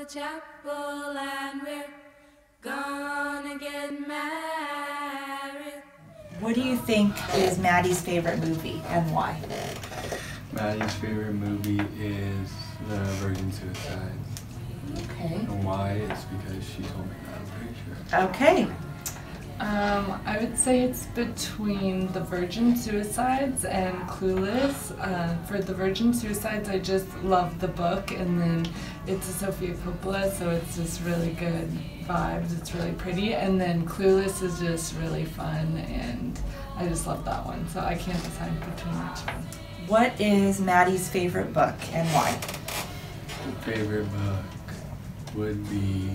chapel and we're gonna get married. What do you think is Maddie's favorite movie and why? Maddie's favorite movie is The Virgin Suicides. Okay. And why is because she told me that, I'm pretty sure. Okay. I would say it's between The Virgin Suicides and Clueless. For The Virgin Suicides, I just love the book, and then it's a Sofia Coppola, so it's just really good vibes. It's really pretty, and then Clueless is just really fun, and I just love that one. So I can't decide between which one. What is Maddie's favorite book and why? Favorite book would be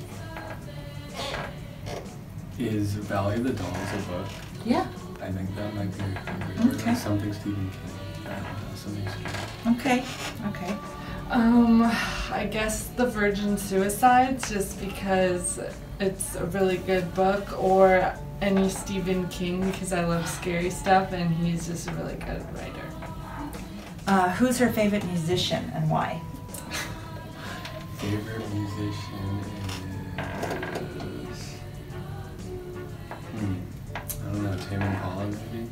Is Valley of the Dolls a book? Yeah. I think that might be her favorite. Okay. Or something Stephen King. Something Stephen Okay. Okay. I guess The Virgin Suicides, just because it's a really good book, or any Stephen King because I love scary stuff and he's just a really good writer. Who's her favorite musician and why? Favorite musician is I don't know, Tame Impala maybe?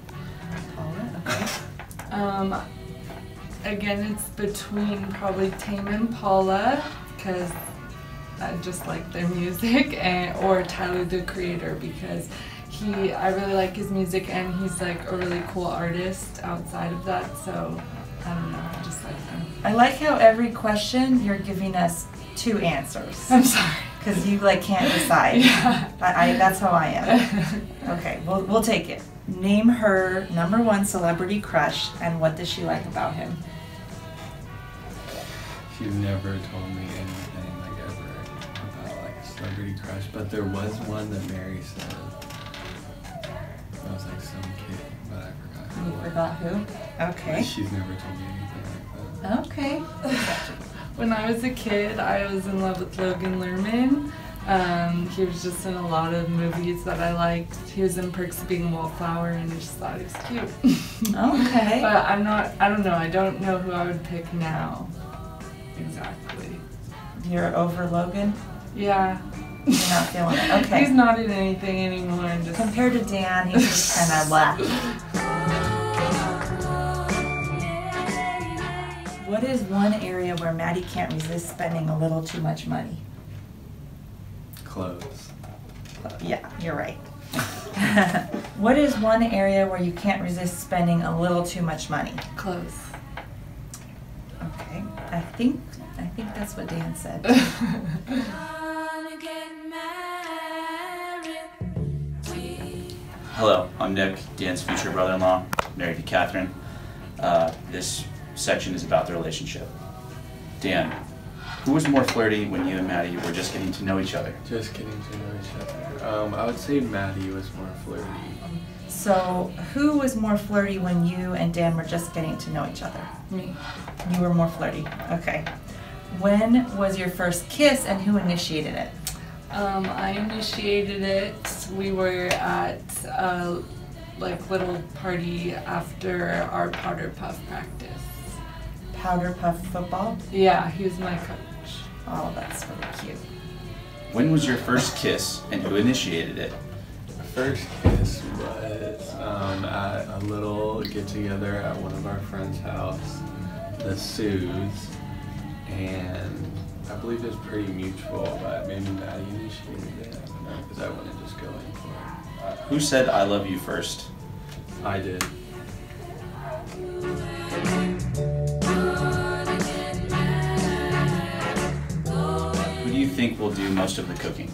Paula? Okay. Again, it's between probably Tame Impala, because I just like their music, or Tyler, the Creator, because I really like his music and he's like a really cool artist outside of that, so I don't know, I just like him. I like how every question you're giving us two answers. I'm sorry. Because you can't decide. Yeah. That's how I am. Okay, we'll take it. Name her #1 celebrity crush and what does she like about him? She's never told me anything ever about a celebrity crush, but there was one that Mary said. It was some kid, but I forgot who. You forgot who? Okay. But she's never told me anything like that. Okay. When I was a kid, I was in love with Logan Lerman. He was just in a lot of movies that I liked. He was in Perks of Being a Wallflower, and I just thought he was cute. Okay. But I don't know, I don't know who I would pick now. Exactly. You're over Logan? Yeah. You're not feeling it? Okay. He's not in anything anymore. And just Compared to Dan, he's just kind of blah. What is one area where Maddie can't resist spending a little too much money? Clothes. Yeah, you're right. What is one area where you can't resist spending a little too much money? Close. Okay, I think that's what Dan said. Hello, I'm Nick, Dan's future brother-in-law, married to Catherine. This section is about the relationship. Dan, who was more flirty when you and Maddie were just getting to know each other? Just getting to know each other. I would say Maddie was more flirty. So, who was more flirty when you and Dan were just getting to know each other? Me. You were more flirty. Okay. When was your first kiss and who initiated it? I initiated it. We were at a little party after our powder puff practice. Powder puff football? Yeah, he was my coach. Oh, that's really cute. When was your first kiss and who initiated it? First kiss was at a little get-together at one of our friends' house, the Sues, and I believe it was pretty mutual, but maybe Maddie initiated it. I don't know, because I wouldn't just go in for it. Who said I love you first? I did. Who do you think will do most of the cooking?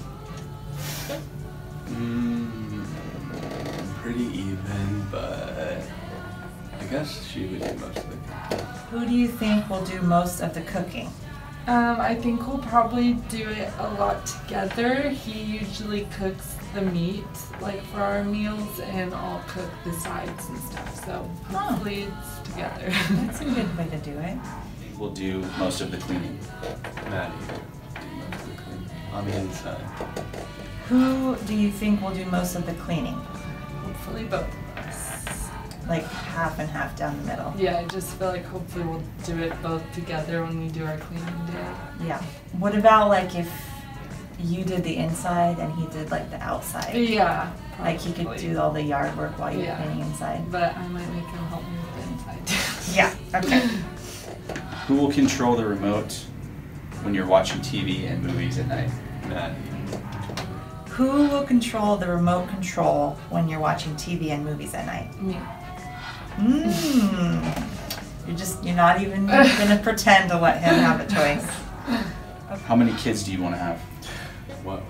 Pretty even, but I guess she would do most of the cooking. Who do you think will do most of the cooking? I think we'll probably do it a lot together. He usually cooks the meat, for our meals, and I'll cook the sides and stuff. So hopefully it's together. That's a good way to do it. Will do most of the cleaning. Maddie would do most of the cleaning on the inside. Who do you think will do most of the cleaning? Hopefully both of us. like half and half down the middle. Yeah, I just feel like hopefully we'll do it both together when we do our cleaning day. Yeah. What about like if you did the inside and he did like the outside? Yeah. Like he could probably. do all the yard work while you're Yeah. cleaning inside. But I might make him help me with the inside too. Yeah. Okay. Who will control the remote when you're watching TV and movies at night? Maddie. Who will control the remote control when you're watching TV and movies at night? Me. You're not even gonna pretend to let him have a choice. How many kids do you want to have? What?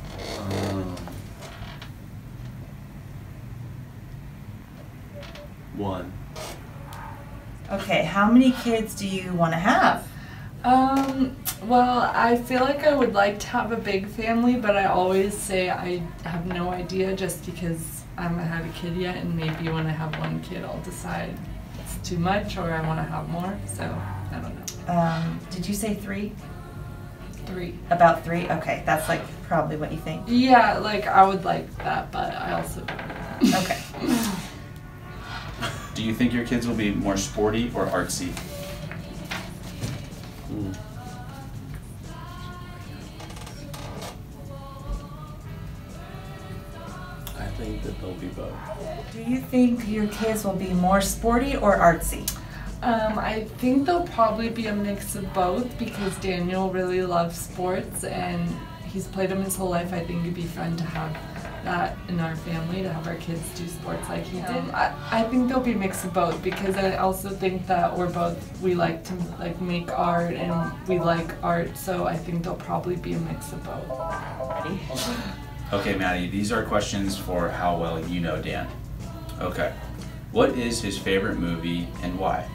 One. Okay, how many kids do you want to have? Well, I feel like I would like to have a big family, but I always say I have no idea just because I haven't had a kid yet, and maybe when I have one kid, I'll decide it's too much or I want to have more. So, I don't know. Did you say 3? 3. About 3? Okay, that's like probably what you think. Yeah, like I would like that, but I also Okay. Do you think your kids will be more sporty or artsy? I think that they'll be both. Do you think your kids will be more sporty or artsy? I think there'll probably be a mix of both because Daniel really loves sports and he's played them his whole life. I think it'd be fun to have that in our family, to have our kids do sports like he did. I think there'll be a mix of both because I also think that we like to like make art and we like art, so I think there'll probably be a mix of both. Ready? Okay, Maddie, these are questions for how well you know Dan. Okay. What is his favorite movie and why?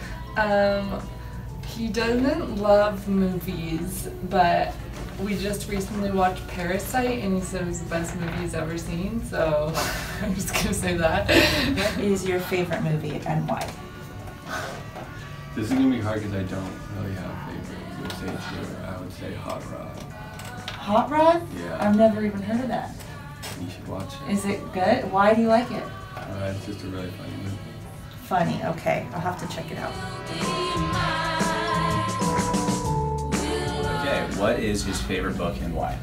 He doesn't love movies, but we just recently watched Parasite and he said it was the best movie he's ever seen, so I'm just gonna say that. What is your favorite movie and why? This is gonna be hard because I don't really have favorites. I would say two. I would say Hot Rod. Hot Rod? Yeah. I've never even heard of that. You should watch it. Is it good? Why do you like it? It's just a really funny movie. Funny. Okay, I'll have to check it out. Okay, what is his favorite book and why?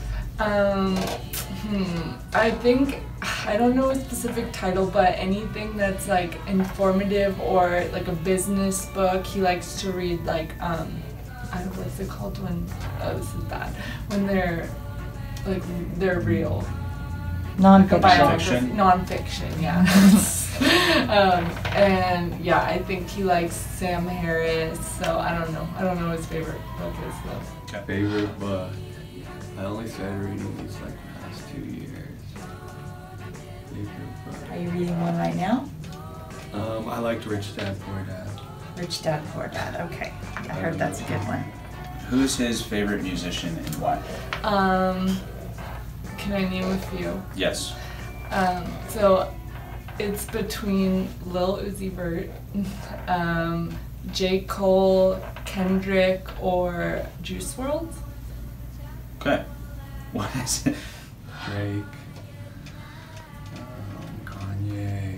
I think, I don't know a specific title, but anything that's like informative or like a business book, he likes to read like, I don't know, what's it called when, oh this is bad, when they're real. Non-fiction. Biography, non-fiction, yeah. And yeah, I think he likes Sam Harris, so I don't know what his favorite book is though. Okay. Favorite book? I only started reading these like past 2 years. Favorite book? Are you reading one right now? I liked Rich Dad Poor Dad. Rich Dad, Poor Dad. Okay, I heard that's a good one. Who's his favorite musician and why? Can I name a few? Yes. So it's between Lil Uzi Vert, J. Cole, Kendrick, or Juice WRLD. Okay. What is it? Drake. Kanye.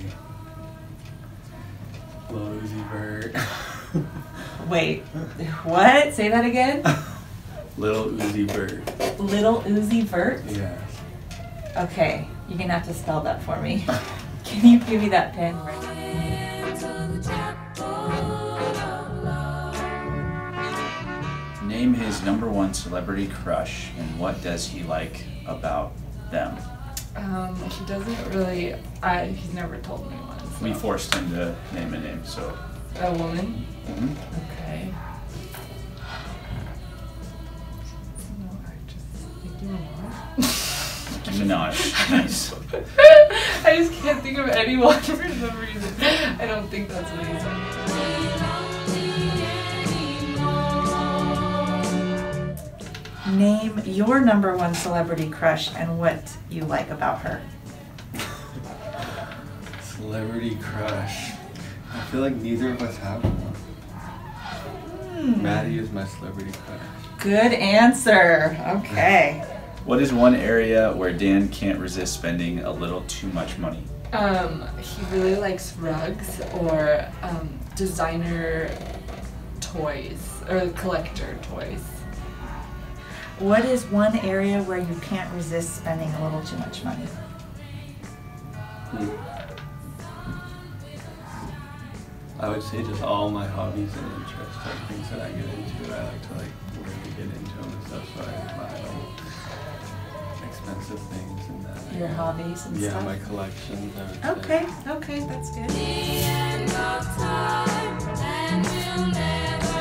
Lil Uzi Vert. Wait, what? Say that again? Lil Uzi Vert. Little Uzi Vert? Yes. Okay, you're gonna have to spell that for me. Can you give me that pen? Name his number one celebrity crush and what does he like about them? He doesn't really, he's never told me one. So. We forced him to name a name, so. A woman? Mhm. Okay. No, I just think you Minaj. Nice. I just can't think of anyone for some reason. I don't think that's what he said. Name your number one celebrity crush and what you like about her. Celebrity crush. I feel like neither of us have one. Maddie is my celebrity crush. Good answer. Okay. What is one area where Dan can't resist spending a little too much money? He really likes rugs or designer toys or collector toys. What is one area where you can't resist spending a little too much money? I would say just all my hobbies and interests, like things that I get into. I like to really get into them and stuff, so I buy expensive things and that. Your hobbies and Yeah, stuff? my collections. I would say. Okay, that's good. The end of time, and we'll never